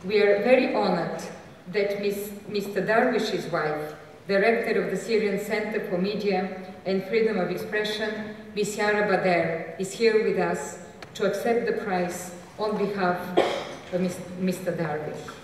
We are very honored that Mr. Darwish's wife, Director of the Syrian Center for Media and Freedom of Expression, Ms. Yara Bader, is here with us to accept the prize on behalf of Mr. Darwish.